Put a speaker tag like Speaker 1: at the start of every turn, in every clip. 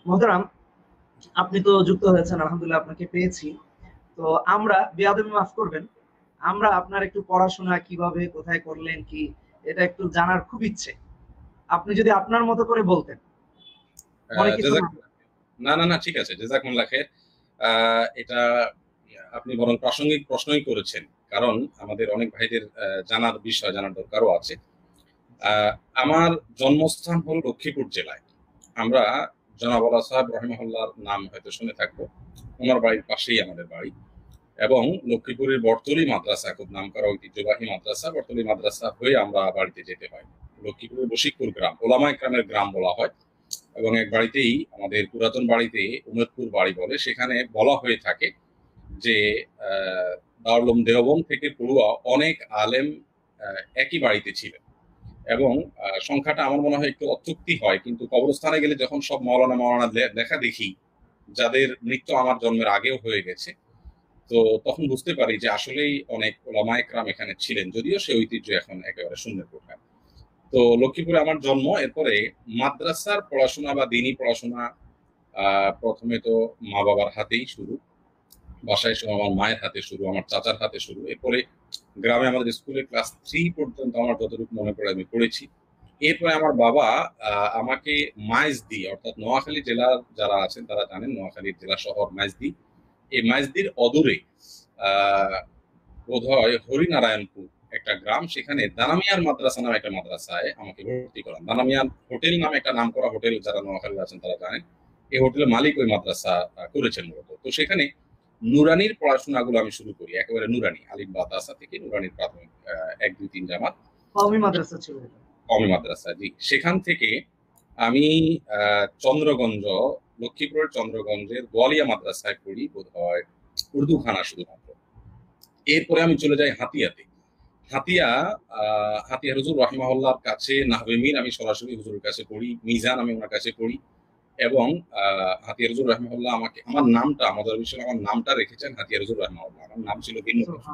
Speaker 1: মোহতারাম, আপনি তো যুক্ত হয়েছেন, আলহামদুলিল্লাহ আপনাকে পেয়েছি। তো আমরা বেয়াদবি মাফ করবেন, আমরা আপনার একটু পড়াশোনা কিভাবে কোথায় করলেন কি এটা একটু জানার খুব ইচ্ছে। আপনি যদি আপনার মতো করে বলতেন। মনে কিছু না।
Speaker 2: না না না, ঠিক আছে, জাযাকুমুল্লাহ খাইর। এটা আপনি বরং প্রাসঙ্গিক প্রশ্নই করেছেন, কারণ আমাদের অনেক ভাইদের জানার বিষয়, জানার দরকারও আছে। আমার জন্মস্থান হল লক্ষ্মীপুর জেলায়। আমরা জনাব ওয়ালা সাহেব রহিমাহুল্লাহর নাম হয়তো শুনে থাকবো, ওনার বাড়ির পাশেই আমাদের বাড়ি। এবং লক্ষ্মীপুরের বটতলী মাদ্রাসা, খুব নামকরা ঐতিহ্যবাহী মাদ্রাসা, বটতলী মাদ্রাসা হয়ে আমরা বাড়িতে যেতে হয়। লক্ষ্মীপুরের বশিকপুর গ্রাম, ওলামা ইকরামের গ্রাম বলা হয়। এবং এক বাড়িতেই, আমাদের পুরাতন বাড়িতে উমেদপুর বাড়ি বলে, সেখানে বলা হয়ে থাকে যে দারুল উলুম দেওবন্দ থেকে পড়ুয়া অনেক আলেম একই বাড়িতে ছিলেন। এবং সংখ্যাটা আমার মনে হয় একটু অত্যুক্তি হয়, কিন্তু কবরস্থানে গেলে যখন সব মাওলানা দেখা দেখি, যাদের মৃত্যু আমার জন্মের আগেও হয়ে গেছে, তো তখন বুঝতে পারি যে আসলেই অনেক ওলামা ইকরাম এখানে ছিলেন, যদিও সে ঐতিহ্য এখন একেবারে শূন্যের কোঠায়। তো লক্ষ্মীপুরে আমার জন্ম। এরপরে মাদ্রাসার পড়াশোনা বা দিনী পড়াশোনা প্রথমে তো মা বাবার হাতেই শুরু, বাসায় শুরু, আমার মায়ের হাতে শুরু, আমার চাচার হাতে শুরু। এরপরে গ্রামে আমাদের স্কুলে ক্লাস 3 পর্যন্ত আমার যতটুকু মনে পড়ে আমি পড়েছি। এরপরে আমার বাবা আমাকে মাইজদি, অর্থাৎ নোয়াখালী জেলার যারা আছেন তারা জানেন, নোয়াখালীর জেলা শহর মাইজদি, এই মাইজদির অদূরে বোধ হয় হরিনারায়ণপুর একটা গ্রাম, সেখানে দানামিয়ার মাদ্রাসা নামে একটা মাদ্রাসায় আমাকে ভর্তি করান। দানামিয়ার হোটেল নামে একটা নাম করা হোটেল, যারা নোয়াখালী আছেন তারা জানেন, এই হোটেলের মালিক ওই মাদ্রাসা করেছেন মূলত। তো সেখানে নুরানির পড়াশোনাগুলো আমি শুরু করি, একেবারে নুরানি আলিফ বা তাসা থেকে নুরানির প্রাথমিক 1 2 3 জামাত,
Speaker 1: কওমি মাদ্রাসা ছিল এটা।
Speaker 2: কওমি মাদ্রাসা, জি। সেখান থেকে আমি চন্দ্রগঞ্জ, লক্ষ্মীপুরের চন্দ্রগঞ্জের গোয়ালিয়া মাদ্রাসায় পড়ি, বোধ হয় উর্দু খানা শুধুমাত্র। এরপরে আমি চলে যাই হাতিয়াতে। হাতিয়া হুজুর রাহিমাহুল্লাহর কাছে নাহবে মীর আমি সরাসরি হুজুরের কাছে পড়ি, মিজান আমি ওনার কাছে পড়ি। এবং হাতিয়া হুজুর রাহিমাহুল্লাহ আমাকে, আমার নামটা, মজার বিষয়, আমার নামটা রেখেছেন হাতিয়া হুজুর রাহিমাহুল্লাহ। আমার নাম ছিল ভিন্ন কিছু,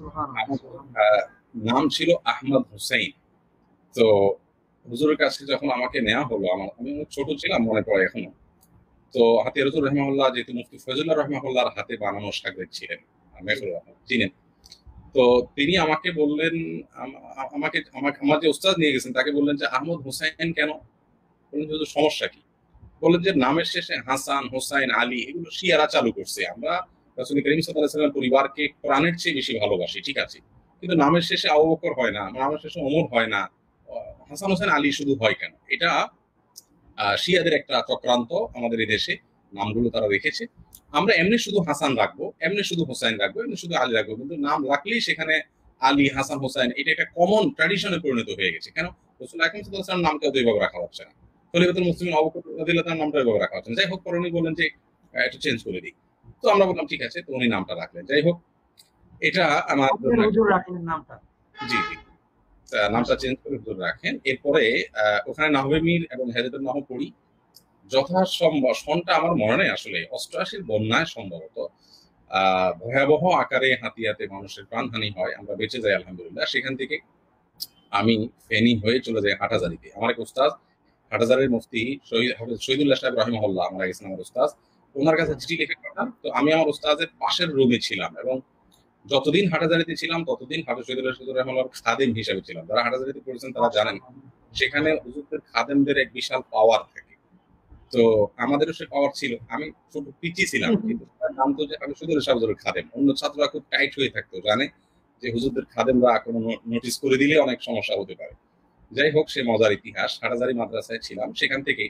Speaker 2: নাম ছিল আহমদ হুসাইন। তো হুজুরের কাছে যখন আমাকে নেওয়া হলো, আমি ছোট ছিলাম, মনে পড়ে এখনো। তো হাতিয়া হুজুর রাহিমাহুল্লাহ যেহেতু মুফতি ফয়জুল্লাহ রাহিমাহুল্লাহর হাতে বানানো শাগরেদ ছিলেন, মেহফুজুর রহমান চিনেন, তো তিনি আমাকে বললেন, আমাকে আমার যে ওস্তাদ নিয়ে গেছেন তাকে বললেন যে আহমদ হুসাইন কেন? বললেন যে সমস্যা কি? বললেন যে নামের শেষে হাসান, হোসাইন, আলী এগুলো শিয়ারা চালু করছে। আমরা রাসূল করিম সাল্লাল্লাহু আলাইহি ওয়াসাল্লামের পরিবারকে প্রাণের চেয়ে বেশি ভালোবাসি, ঠিক আছে, কিন্তু নামের শেষে আবু বকর হয় না, নামের শেষে ওমর হয় না, হাসান হোসেন আলী শুধু হয় কেন? এটা শিয়াদের একটা চক্রান্ত। আমাদের এই দেশে নামগুলো তারা রেখেছে। আমরা এমনি শুধু হাসান রাখবো, এমনি শুধু হোসাইন রাখবো, এমনি শুধু আলী রাখবো, কিন্তু নাম রাখলেই সেখানে আলী, হাসান, হোসাইন, এটা একটা কমন ট্র্যাডিশনে পরিণত হয়ে গেছে। কেন? রাসূল আকরাম সাল্লাল্লাহু আলাইহি ওয়াসাল্লাম নামটা দুইভাবে রাখা হচ্ছে না, খলিফাতুল মুসলিমিন আবু বকর রাদিয়াল্লাহু তাআলার নামটা এভাবে রাখা হচ্ছে না। যাই হোক, পরে উনি বললেন যে একটু চেঞ্জ করে দিই। তো আমরা বললাম ঠিক আছে, তো উনি নামটা রাখলেন। যাই হোক, এটা আমার জন্য,
Speaker 1: হুজুর রাখলেন নামটা।
Speaker 2: জি জি, নামটা চেঞ্জ করে হুজুর রাখেন। এরপরে ওখানে নাহবে মীর এবং হেদায়েতুন নাহব পড়ি। যথাসম্ভব, সনটা আমার মনে নেই আসলে, 88 বন্যায় সম্ভবত ভয়াবহ আকারে হাতিয়াতে মানুষের প্রাণহানি হয়, আমরা বেঁচে যাই আলহামদুলিল্লাহ। সেখান থেকে আমি ফেনী হয়ে চলে যাই হাটহাজারীতে। আমার এক উস্তাদ, হাটহাজারীর মুফতি শহীদুল্লাহ সাহেব রাহিমাহুল্লাহ, মারা গেছেন আমার উস্তাদ, ওনার কাছে চিঠি লিখে পাঠান। তো আমি আমার উস্তাদের পাশের রুমে ছিলাম, এবং যতদিন হাটহাজারীতে ছিলাম ততদিন শহীদুল্লাহ রাহিমাহুল্লাহর খাদেম হিসেবে ছিলাম। যারা হাটহাজারীতে পড়েছেন তারা জানেন, সেখানে হুজুরদের খাদেমদের এক বিশাল পাওয়ার থাকে। তো আমাদেরও সে পাওয়ার ছিল। আমি ছোট পিচ্চি ছিলাম, কিন্তু জানতো যে আমি শুধু হুজুরের খাদেম। অন্য ছাত্ররা খুব টাইট হয়ে থাকতো, জানে যে হুজুরদের খাদেমরা কোনো নোটিস করে দিলে অনেক সমস্যা হতে পারে। যাই হোক, সে মজার ইতিহাস। হাটহাজারী মাদ্রাসায় ছিলাম। সেখান থেকে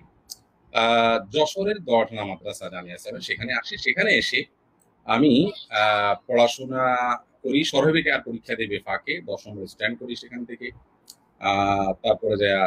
Speaker 2: যশোরের দরনা মাদ্রাসা জামিয়া সাহেব, সেখানে আসি। সেখানে এসে আমি পড়াশোনা করি, সরহবিকার পরীক্ষা দেবে ফাঁকে 10ম স্ট্যান্ড করি সেখান থেকে। তারপরে যা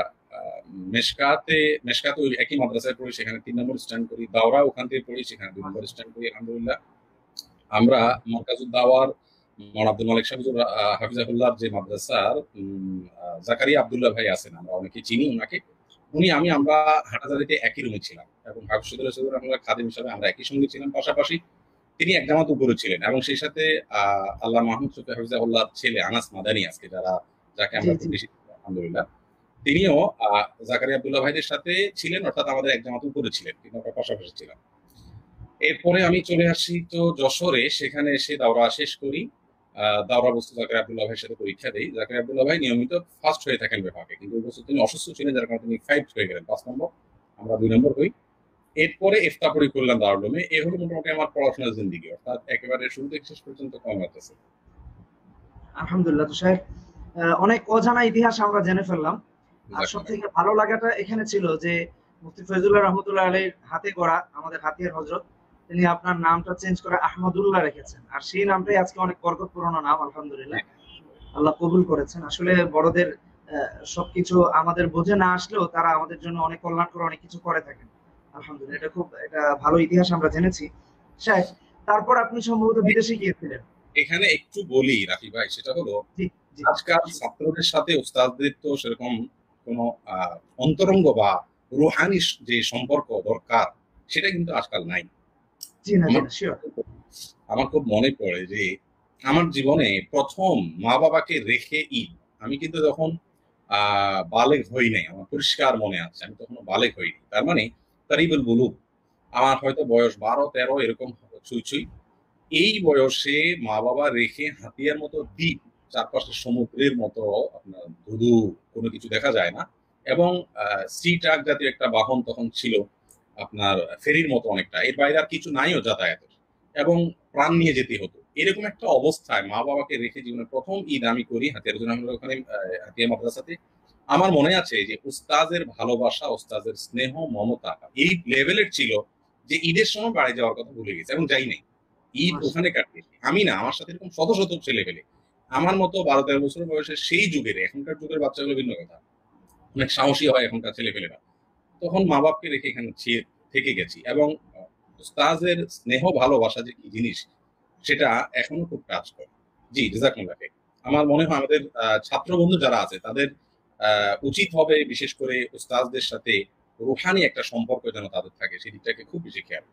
Speaker 2: মেশকাতে ওই একই মাদ্রাসায় পড়ি, সেখানে 3 নম্বর স্ট্যান্ড করি। দাওরা ওখান থেকে পড়ি, সেখানে 2 নম্বর স্ট্যান্ড করি আলহামদুলিল্লাহ। আমরা মার্কাজুদ দাওয়ার মাওলানা আব্দুল মালিক সাহেব হাফিজাহুল্লাহর যে মাদ্রাসার জাকারিয়া আব্দুল্লাহ ভাই আছেন, আমরা অনেকেই চিনি ওনাকে। আমরা হাটহাজারীতে একই রুমে ছিলাম, এবং হাফিজুল্লাহ খাদেম হিসাবে আমরা একই সঙ্গে ছিলাম। পাশাপাশি তিনি এক জামাত উপরে ছিলেন, এবং সেই সাথে আল্লাহ মাহমুদ শফি হাফিজাহুল্লাহর ছেলে আনাস মাদানী আজকে, যাকে আমরা খুব বেশি আলহামদুলিল্লাহ। তিনিও জাকারিয়া আব্দুল্লাহ ভাইদের সাথে ছিলেন, অর্থাৎ আমাদের এক জামাত উপরে ছিলেন, কিন্তু আমরা পাশাপাশি ছিলাম। এরপরে আমি চলে আসি তো যশোরে, সেখানে এসে দাওরা শেষ করি। দাওরা বস্তু জাকারিয়া আব্দুল্লাহ ভাইয়ের সাথে পরীক্ষা দেই। জাকারিয়া আব্দুল্লাহ ভাই নিয়মিত ফার্স্ট হয়ে থাকেন বিভাগে, কিন্তু ওই বছর তিনি অসুস্থ ছিলেন, যার কারণে তিনি 5 হয়ে গেলেন, 5 নম্বর, আমরা 2 নম্বর হই। এরপরে ইফতাপড়ি করলাম দারুল উলুমে। এ হলো মোটামুটি আমার পড়াশোনার জিন্দিগি, অর্থাৎ একেবারে শুরু থেকে শেষ পর্যন্ত কমার্স আছে।
Speaker 1: আলহামদুলিল্লাহ। তো সাহেব, অনেক অজানা ইতিহাস আমরা জেনে ফেললাম। আর সব
Speaker 2: জাজাকুল্লাহ।
Speaker 1: থেকে ভালো লাগাটা এখানে ছিল যে মুফতি ফয়জুল্লাহ রহমতুল্লাহ আলাইহির হাতে গড়া আমাদের হাতিয়ার হজরত, তিনি আপনার নামটা চেঞ্জ করে আহমদুল্লাহ রেখেছেন, আর সেই নামটাই আজকে অনেক বরকতপূর্ণ নাম। আলহামদুলিল্লাহ, আল্লাহ কবুল করেছেন। আসলে বড়দের সবকিছু আমাদের বোঝে না আসলেও তারা আমাদের জন্য অনেক কল্যাণকর অনেক কিছু করে থাকেন। আলহামদুলিল্লাহ, এটা খুব একটা ভালো ইতিহাস আমরা জেনেছি। সাহেব, তারপর আপনি সম্ভবত বিদেশে গিয়েছিলেন।
Speaker 2: এখানে একটু বলি রাফি ভাই, সেটা হলো
Speaker 1: জি, জি,
Speaker 2: আজকাল ছাত্রদের সাথে উস্তাদদের তো সেরকম কোনো অন্তরঙ্গ বা রুহানি যে সম্পর্ক দরকার, সেটা কিন্তু আজকাল নাই।
Speaker 1: জি না, জি
Speaker 2: আমার
Speaker 1: না, শিওর।
Speaker 2: আমার খুব মনে পড়ে যে আমার জীবনে প্রথম মা বাবাকে রেখে ঈদ, আমি কিন্তু তখন বালেগ হই নাই, আমার পরিষ্কার মনে আছে আমি তখন বালেগ হইনি, তার মানে কারিবুল বুলুগ, আমার হয়তো বয়স 12-13 এরকম ছুঁই ছুঁই। এই বয়সে মা বাবা রেখে হাতিয়ার মতো দ্বীপ, চারপাশে সমুদ্রের মতো আপনার ধুধু, কোনো কিছু দেখা যায় না, এবং সি ট্রাক জাতীয় একটা বাহন তখন ছিল, আপনার ফেরির মতো অনেকটা, এর বাইরে আর কিছু নাইও যাতায়াতের, এবং প্রাণ নিয়ে যেতে হতো। এরকম একটা অবস্থায় মা বাবাকে রেখে জীবনের প্রথম ঈদ আমি করি হাতিয়ার জন্য, আমরা ওখানে হাতিয়া মাদ্রাসাতে। আমার মনে আছে যে উস্তাদের ভালোবাসা, উস্তাদের স্নেহ মমতা এই লেভেলের ছিল যে ঈদের সময় বাড়ি যাওয়ার কথা ভুলে গেছে এবং যাই নাই, ঈদ ওখানে কাটিয়েছি। আমি না, আমার সাথে এরকম শত শত ছেলে পেলে আমার মতো 12-13 বছর বয়সে, সেই যুগের, এখনকার যুগের বাচ্চাগুলো ভিন্ন কথা, অনেক সাহসী হয় এখনকার ছেলে পেলেরা, তখন মা বাপকে রেখে এখানে থেকে গেছি, এবং উস্তাদের স্নেহ ভালোবাসা যে কি জিনিস, সেটা এখনো খুব কাজ করে। জি, জাযাকুমুল্লাহ খাইর। আমার মনে হয় আমাদের ছাত্র বন্ধু যারা আছে তাদের উচিত হবে বিশেষ করে উস্তাদদের সাথে রুহানি একটা সম্পর্ক যেন তাদের থাকে, সেদিকটাকে খুব বেশি খেয়াল।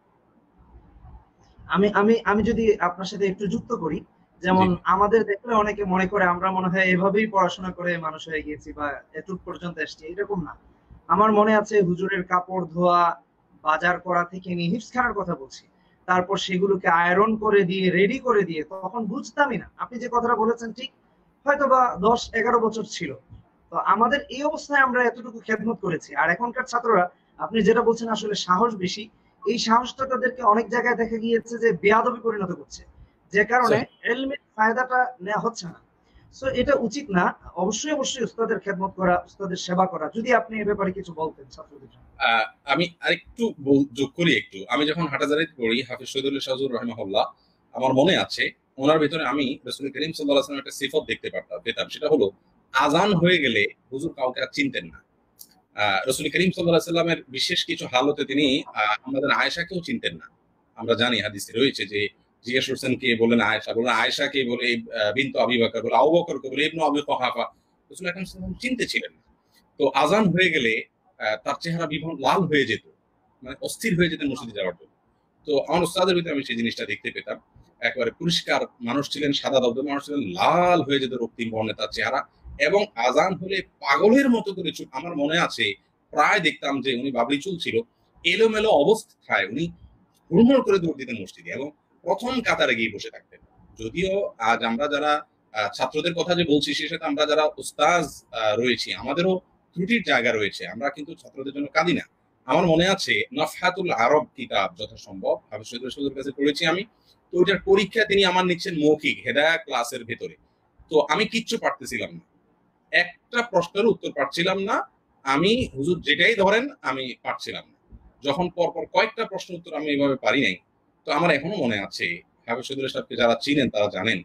Speaker 1: আমি আমি আমি যদি আপনার সাথে একটু যুক্ত করি,
Speaker 2: জি।
Speaker 1: যেমন আমাদের দেখলে অনেকে মনে করে আমরা মনে হয় এভাবেই পড়াশোনা করে মানুষ হয়ে গিয়েছি বা এতটুক পর্যন্ত এসেছি, এরকম না। আমার মনে আছে হুজুরের কাপড় ধোয়া, বাজার করা থেকে নিয়ে হিফজখানার কথা বলছি, তারপর সেগুলোকে আয়রন করে দিয়ে রেডি করে দিয়ে, তখন বুঝতামই না। আপনি যে কথাটা বলেছেন ঠিক, হয়তো বা 10-11 বছর ছিল। তো আমাদের এই অবস্থায় আমরা এতটুকু খেদমত করেছি। আর এখনকার ছাত্ররা, আপনি যেটা বলছেন আসলে সাহস বেশি, এই সাহসটা তাদেরকে অনেক জায়গায় দেখা গিয়েছে যে বেয়াদবি পরিণত করছে, যে কারণে
Speaker 2: সহি।
Speaker 1: এলমের ফায়দাটা নেওয়া হচ্ছে না। সো এটা উচিত না। অবশ্যই অবশ্যই উস্তাদের খেদমত করা, উস্তাদের সেবা করা। যদি আপনি এ ব্যাপারে কিছু বলতেন ছাত্রদের জন্য।
Speaker 2: আমি আরেকটু যোগ করি একটু। আমি যখন হাটাজারিতে পড়ি, হাফিজ শহীদুল্লাহ শাহজুর রহমাহুল্লাহ, আমার মনে আছে ওনার ভিতরে আমি রাসূল করিম সাল্লাল্লাহু আলাইহি ওয়াসাল্লামের একটা সিফত দেখতে পেতাম, সেটা হলো আজান হয়ে গেলে হুজুর কাউকে আর চিনতেন না। রাসূল করিম সাল্লাল্লাহু আলাইহি ওয়াসাল্লামের বিশেষ কিছু হালতে তিনি আমাদের আয়েশাকেও চিনতেন না। আমরা জানি হাদিসে রয়েছে যে জিজ্ঞেস করছেন কে, বলেন আয়েশা, বলেন আয়েশা কে, বলে বিনতু আবি বকর, বলে আবু বকর কে, বলে ইবনু আবি কুহাফা। রাসূল আকরাম সাল্লাল্লাহু আলাইহি ওয়াসাল্লাম চিনতে ছিলেন না। তো আজান হয়ে গেলে তার চেহারা বিভন লাল হয়ে যেত, মানে অস্থির হয়ে যেতেন মসজিদে যাওয়ার জন্য। তো আমার উস্তাদের ভিতরে আমি সেই জিনিসটা দেখতে পেতাম। একেবারে পরিষ্কার মানুষ ছিলেন, সাদা দবদবে মানুষ ছিলেন, লাল হয়ে যেত রক্তিম বর্ণের তার চেহারা, এবং আজান হলে পাগলের মতো করে চুল, আমার মনে আছে প্রায় দেখতাম যে উনি বাবরি চুল ছিল, এলোমেলো অবস্থায় উনি হুড়মুড় করে দৌড় দিতেন মসজিদে, এবং প্রথম কাতারে গিয়ে বসে থাকতেন। যদিও আজ আমরা যারা ছাত্রদের কথা যে বলছি, সে সাথে আমরা যারা উস্তাজ রয়েছি, আমাদেরও ত্রুটির জায়গা রয়েছে, আমরা কিন্তু ছাত্রদের জন্য কাঁদি না। আমার মনে আছে নফহাতুল আরব কিতাব যথাসম্ভব হাফিজ শহীদুর কাছে পড়েছি আমি। তো ওইটার পরীক্ষা তিনি আমার নিচ্ছেন মৌখিক হেদায়া ক্লাসের ভেতরে। তো আমি কিচ্ছু পারতেছিলাম না, একটা প্রশ্নের উত্তর পারছিলাম না। আমি হুজুর যেটাই ধরেন আমি পারছিলাম না। যখন পরপর কয়েকটা প্রশ্ন উত্তর আমি এইভাবে পারি নাই, তো আমার এখনো মনে আছে, হাফিজ শহীদুল্লাহ সাহেবকে যারা চিনেন তারা জানেন,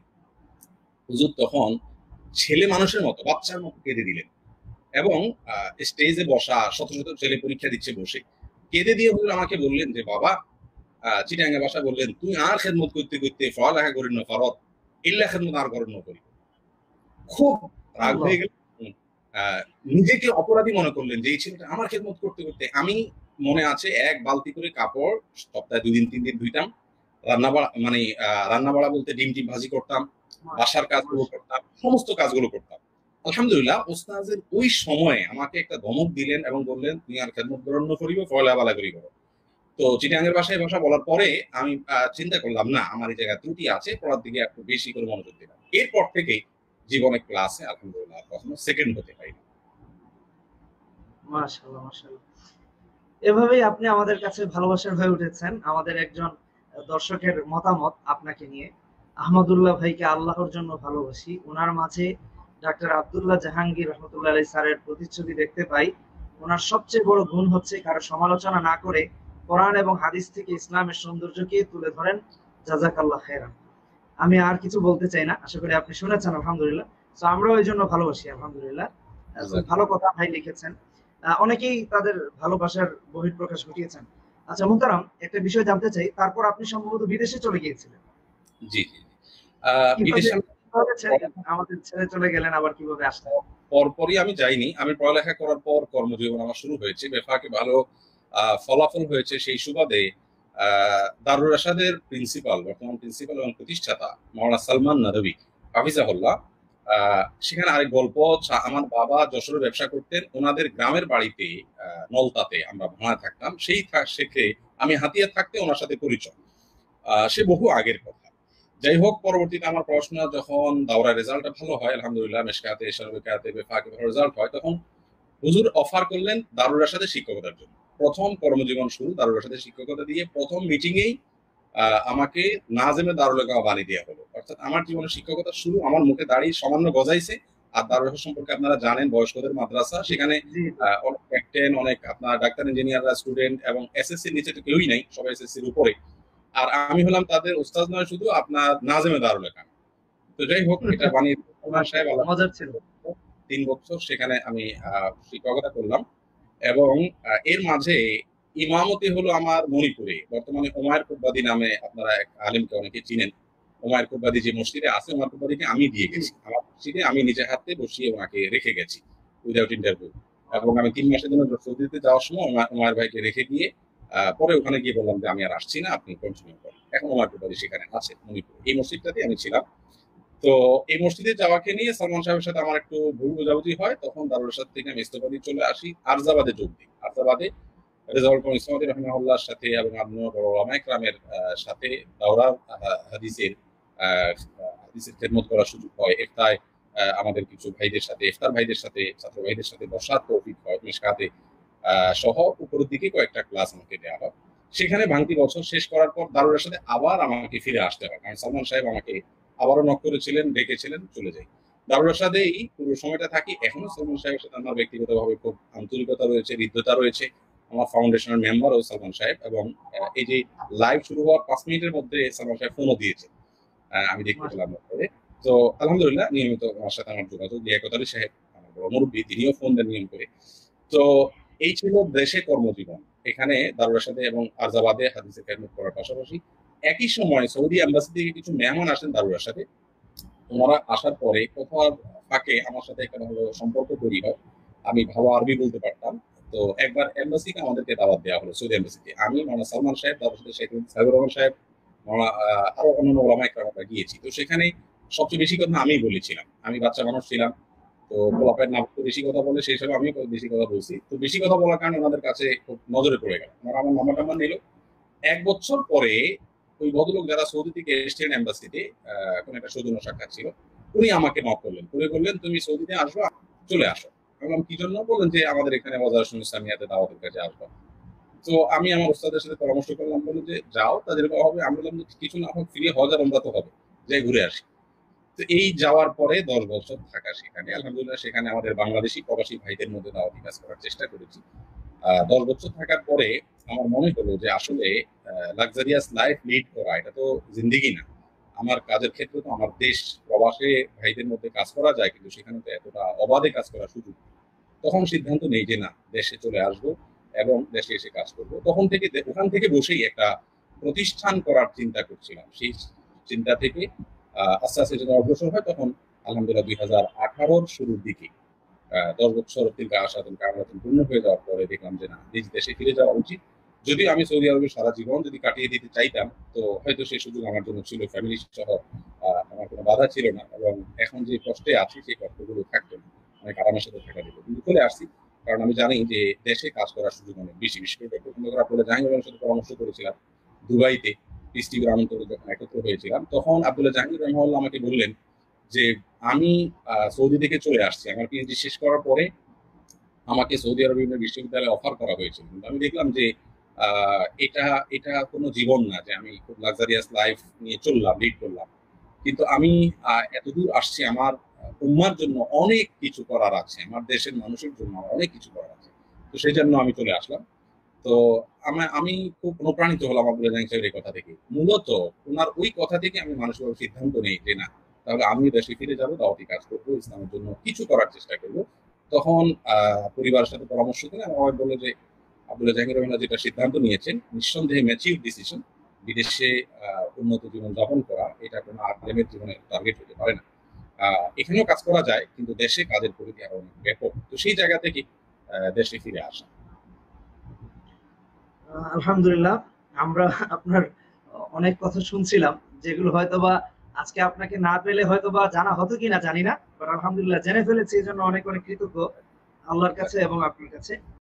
Speaker 2: হুজুর তখন ছেলে মানুষের মতো, বাচ্চার মতো কেঁদে দিলেন, এবং স্টেজে বসা শত শত ছেলে পরীক্ষা দিচ্ছে বসে, কেঁদে দিয়ে হুজুর আমাকে বললেন যে বাবা, চিটাঙ্গা ভাষা বললেন, তুই আর খেদমত করতে করতে পড়ালেখা করি না ফরত, ইল্লা খেদমত আর করেন না করি। খুব রাগ
Speaker 1: আল্লাহ।
Speaker 2: হয়ে গেল। আহ, নিজেকে অপরাধী মনে করলেন যে এই ছেলেটা আমার খেদমত করতে করতে। আমি মনে আছে এক বালতি করে কাপড় সপ্তাহে 2 দিন 3 দিন ধুইতাম, রান্না বাড়া মানে রান্না বাড়া বলতে ডিম টিম ভাজি করতাম, বাসার কাজগুলো করতাম, সমস্ত কাজগুলো করতাম। আলহামদুলিল্লাহ ওস্তাজের ওই সময়ে আমাকে একটা ধমক দিলেন এবং বললেন তুমি আর খেদমত গ্রহণ করিব পয়লা বালা করি করো। তো চিটাঙ্গের ভাষায় ভাষা বলার পরে আমি চিন্তা করলাম না আমার এই জায়গায় ত্রুটি আছে, পড়ার দিকে একটু বেশি করে মনোযোগ দিলাম। এরপর থেকে জীবনে ক্লাসে আলহামদুলিল্লাহ কখনো সেকেন্ড হতে পারিনি।
Speaker 1: মাশাআল্লাহ, মাশাআল্লাহ। এভাবেই আপনি আমাদের কাছে ভালোবাসার হয়ে উঠেছেন। আমাদের একজন দর্শকের মতামত আপনাকে নিয়ে, আহমদুল্লাহ ভাইকে আল্লাহর জন্য ভালোবাসি। ওনার মাঝে ডাক্তার আব্দুল্লাহ জাহাঙ্গীর রহমতুল্লাহ আলাইহি স্যারের প্রতিচ্ছবি দেখতে পাই। ওনার সবচেয়ে বড় গুণ হচ্ছে কারো সমালোচনা না করে কোরআন এবং হাদিস থেকে ইসলামের সৌন্দর্যকে তুলে ধরেন। জাযাকাল্লাহ খাইরান। আমি আর কিছু বলতে চাই না, আশা করি আপনি শুনেছেন আলহামদুলিল্লাহ। তো আমরাও এই জন্য ভালোবাসি আলহামদুলিল্লাহ। খুব ভালো কথা ভাই লিখেছেন। অনেকেই তাদের ভালোবাসার বহিঃপ্রকাশ ঘটিয়েছেন। আচ্ছা মুহতারাম, একটা বিষয় জানতে চাই, তারপর আপনি সম্ভবত বিদেশে চলে গিয়েছিলেন।
Speaker 2: জি জি।
Speaker 1: কিভাবে
Speaker 2: বিদেশে
Speaker 1: কিভাবে আমাদের ছেড়ে চলে গেলেন, আবার কিভাবে আসলেন?
Speaker 2: পরপরই আমি যাইনি। আমি পড়ালেখা করার পর কর্মজীবন আমার শুরু হয়েছে, বেফাকে ভালো ফলাফল হয়েছে। সেই সুবাদে দারুল রাশাদের প্রিন্সিপাল, বর্তমান প্রিন্সিপাল এবং প্রতিষ্ঠাতা মাওলানা সালমান নাদবী হাফিজাহুল্লাহ, সেখানে আরেক গল্প। আমার বাবা যশোরে ব্যবসা করতেন, ওনাদের গ্রামের বাড়িতে নলতাতে আমরা ভাড়া থাকতাম। সেই শেখে আমি হাতিয়া থাকতে ওনার সাথে পরিচয়। সে বহু আগের কথা। যাই হোক, পরবর্তীতে আমার পড়াশোনা যখন দাওরা রেজাল্ট ভালো হয় আলহামদুলিল্লাহ, মেশকাতে শরবকাতে বেফাকে ভালো রেজাল্ট হয়, তখন হুজুর অফার করলেন দারুল রাশাদে শিক্ষকতার জন্য। প্রথম কর্মজীবন শুরু দারুল রাশাদে শিক্ষকতা দিয়ে। প্রথম মিটিংয়েই আমাকে নাজেমে দারুল কাওয়া বানিয়ে দেওয়া হলো। অর্থাৎ আমার জীবনের শিক্ষকতা শুরু আমার মুখে দাঁড়িয়ে সামান্য গজাইছে। আর দারুল রাশাদ সম্পর্কে আপনারা জানেন, বয়স্কদের মাদ্রাসা, সেখানে অনেক ক্যাপ্টেন, অনেক আপনার ডাক্তার ইঞ্জিনিয়াররা স্টুডেন্ট, এবং এসএসসির নিচে তো কেউই নাই, সবাই এসএসসির উপরে। আর আমি হলাম তাদের উস্তাদ নয় শুধু, আপনার নাজেমে দারুল কাওয়া। তো যাই হোক, এটা বানিয়ে সাহেব
Speaker 1: মজার ছিল।
Speaker 2: 3 বছর সেখানে আমি শিক্ষকতা করলাম। এবং এর মাঝে ইমামতি হলো আমার মণিপুরে। বর্তমানে ওমায়ের কুব্বাদি নামে আপনারা এক আলিমকে অনেকে চিনেন। ওমায়ের কুব্বাদি যে মসজিদে আছে, ওমায়ের কুব্বাদিকে আমি দিয়ে গেছি। আমার মসজিদে আমি নিজে হাতে বসিয়ে ওনাকে রেখে গেছি উইদাউট ইন্টারভিউ। এবং আমি 3 মাসের জন্য সৌদিতে যাওয়ার সময় ওমায়ের ভাইকে রেখে গিয়ে পরে ওখানে গিয়ে বললাম যে আমি আর আসছি না, আপনি কন্টিনিউ করেন। এখন ওমায়ের কুব্বাদি সেখানে আছে মণিপুর, এই মসজিদটাতে আমি ছিলাম। তো এই মসজিদে যাওয়াকে নিয়ে সালমান সাহেবের সাথে আমার একটু ভুল বোঝাবুঝি হয়। তখন দারুল রাশাদ থেকে আমি ইস্তফা দিয়ে চলে আসি, আরজাবাদে যোগ দিই। আরজাবাদে রেজাউল করিম ইসলামী রহমাহুল্লাহর সাথে এবং অন্য বড় ওলামায়ে কেরামের সাথে দাওরা হাদিসের হাদিসের খেদমত করার সুযোগ হয়। ইফতায় আমাদের কিছু ভাইদের সাথে, ইফতার ভাইদের সাথে, ছাত্র ভাইদের সাথে বসার তৌফিক হয়। মিশকাতে সহ উপরের দিকে কয়েকটা ক্লাস আমাকে দেওয়া হয়। সেখানে ভাঙতি বছর শেষ করার পর দারুল রাশাদে আবার আমাকে ফিরে আসতে হয়, কারণ সালমান সাহেব আমাকে আবারও নক করেছিলেন, ডেকেছিলেন, চলে যাই। দারুল রাশাদেই পুরো সময়টা থাকি। এখনো সালমান সাহেবের সাথে আমার ব্যক্তিগতভাবে খুব আন্তরিকতা রয়েছে, হৃদ্যতা রয়েছে। আমার ফাউন্ডেশনের মেম্বারও সালমান সাহেব। এবং এই যে লাইভ শুরু হওয়ার 5 মিনিটের মধ্যে সালমান সাহেব ফোনও দিয়েছে, আমি দেখতে পেলাম পরে। তো আলহামদুলিল্লাহ নিয়মিত আমার সাথে আমার যোগাযোগ। লিয়াকত সাহেব আমার বড় মুরব্বী, তিনিও ফোন দেন নিয়ম করে। তো এই ছিল দেশে কর্মজীবন। এখানে দারুল রাশাদে এবং আরজাবাদে হাদিসের খেদমত করার পাশাপাশি একই সময় সৌদি এম্বাসি থেকে কিছু মেহমান আসেন দারুল রাশাদে। ওনারা আসার পরে কোথাও ফাঁকে আমার সাথে একটা ভালো সম্পর্ক তৈরি হয়। আমি ভালো আরবি বলতে পারতাম। তো একবার এম্বাসিকে আমাদেরকে দাওয়াত দেওয়া হলো, সৌদি এম্বাসিতে। আমি মাওলানা সালমান সাহেব, তার সাথে শেখ সাইবুর রহমান সাহেব, আরো অন্যান্য ওলামায়ে কেরাম আমরা গিয়েছি। তো সেখানে সবচেয়ে বেশি কথা আমিই বলেছিলাম। আমি বাচ্চা মানুষ ছিলাম। তো পোলাপায়ের নাম বেশি কথা বলে, সেই হিসাবে আমিও বেশি কথা বলছি। তো বেশি কথা বলার কারণে ওনাদের কাছে খুব নজরে পড়ে গেল। ওনারা আমার নাম্বার টাম্বার নিল। 1 বছর পরে ওই ভদ্রলোক যারা সৌদি থেকে এসেছিলেন এম্বাসিতে, কোন একটা সৌজন্য সাক্ষাৎ ছিল, উনি আমাকে নক করলেন, করে বললেন তুমি সৌদিতে আসো, চলে আসো। আমি বললাম কি জন্য? বললেন যে আমাদের এখানে ওয়াজার ইসলামিয়াতে দাওয়াতের কাছে আসবো। তো আমি আমার ওস্তাদের সাথে পরামর্শ করলাম, বললাম যে যাও, তাদের হবে। আমি বললাম যে কিছু না হোক ফিরে হজ আর উমরা তো হবে, যাই ঘুরে আসি। তো এই যাওয়ার পরে 10 বছর থাকা সেখানে, আলহামদুলিল্লাহ সেখানে আমাদের বাংলাদেশি প্রবাসী ভাইদের মধ্যে দাওয়াতি কাজ করার চেষ্টা করেছি। 10 বছর থাকার পরে আমার মনে হলো যে আসলে লাক্সারিয়াস লাইফ লিড করা এটা তো জিন্দেগি না। আমার কাজের ক্ষেত্রে তো আমার দেশ প্রবাসে ভাইদের মধ্যে কাজ করা যায়, কিন্তু সেখানে তো এতটা অবাধে কাজ করার সুযোগ। তখন সিদ্ধান্ত নেই যে না, দেশে চলে আসবো এবং দেশে এসে কাজ করবো। তখন থেকে ওখান থেকে বসেই একটা প্রতিষ্ঠান করার চিন্তা করছিলাম। সেই চিন্তা থেকে আস্তে আস্তে যখন অগ্রসর হয়, তখন আলহামদুলিল্লাহ 2018-র শুরুর দিকে 10 বছর দীর্ঘ আশা পূর্ণ হয়ে যাওয়ার পরে দেখলাম যে না, নিজ দেশে ফিরে যাওয়া উচিত। যদিও আমি সৌদি আরবে সারা জীবন যদি কাটিয়ে দিতে চাইতাম, তো হয়তো সেই সুযোগ আমার জন্য ছিল, ফ্যামিলি সহ আমার কোনো বাধা ছিল না, এবং এখন যে কষ্টে আছি সেই কষ্টগুলো থাকতো না। অনেক আরামের সাথে থাকা যেত, কিন্তু চলে আসছি কারণ আমি জানি যে দেশে কাজ করার সুযোগ অনেক বেশি। বিশেষ করে প্রথম যখন আব্দুল্লাহ জাহাঙ্গীরের সাথে পরামর্শ করেছিলাম দুবাইতে, পিস টিভির আমন্ত্রণে যখন একত্র হয়েছিলাম, তখন আব্দুল্লাহ জাহাঙ্গীর রহমাল্লাহ আমাকে বললেন যে আমি সৌদি থেকে চলে আসছি, আমার পিএইচডি শেষ করার পরে আমাকে সৌদি আরব বিভিন্ন বিশ্ববিদ্যালয়ে অফার করা হয়েছিল, কিন্তু আমি দেখলাম যে এটা এটা কোনো জীবন না যে আমি খুব লাক্সারিয়াস লাইফ নিয়ে চললাম, লিড করলাম। কিন্তু আমি এতদূর আসছি, আমার উম্মার জন্য অনেক কিছু করার আছে, আমার দেশের মানুষের জন্য আমার অনেক কিছু করার আছে। তো সেই জন্য আমি চলে আসলাম। তো আমি খুব অনুপ্রাণিত হলাম আব্দুল জাহিদ সাহেবের এই কথা থেকে। মূলত ওনার ওই কথা থেকে আমি মানসিকভাবে সিদ্ধান্ত নেই যে না, তাহলে আমি দেশে ফিরে যাবো, দাওয়াতি কাজ করবো, ইসলামের জন্য কিছু করার চেষ্টা করবো। তখন পরিবারের সাথে পরামর্শ করে আমার বাবা বললো যে আব্দুল্লাহ জাহাঙ্গীর রহমান যেটা সিদ্ধান্ত নিয়েছেন নিঃসন্দেহে ম্যাচিউর ডিসিশন। বিদেশে উন্নত জীবন যাপন করা এটা কোনো আলেমের জীবনের টার্গেট হতে পারে না। এখানেও কাজ করা যায়, কিন্তু দেশে কাজের পরিধি আরো অনেক ব্যাপক। তো সেই জায়গা থেকে দেশে ফিরে আসা।
Speaker 1: আলহামদুলিল্লাহ, আমরা আপনার অনেক কথা শুনছিলাম, যেগুলো হয়তোবা আজকে আপনাকে না পেলে হয়তোবা জানা হতো কিনা জানি না, বাট আলহামদুলিল্লাহ জেনে ফেলেছি, এই জন্য অনেক অনেক কৃতজ্ঞ আল্লাহর কাছে এবং আপনার কাছে।